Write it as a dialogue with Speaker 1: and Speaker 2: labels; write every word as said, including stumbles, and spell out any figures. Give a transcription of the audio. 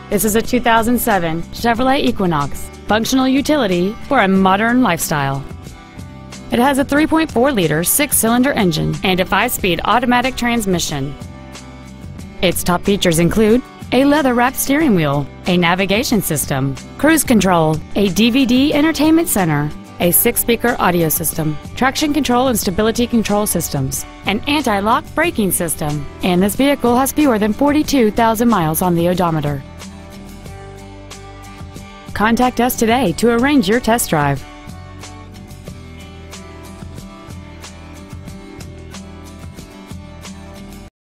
Speaker 1: This is a two thousand seven Chevrolet Equinox, functional utility for a modern lifestyle. It has a three point four liter six-cylinder engine and a five-speed automatic transmission. Its top features include a leather-wrapped steering wheel, a navigation system, cruise control, a D V D entertainment center, a six-speaker audio system, traction control and stability control systems, an anti-lock braking system, and this vehicle has fewer than forty-two thousand miles on the odometer. Contact us today to arrange your test drive.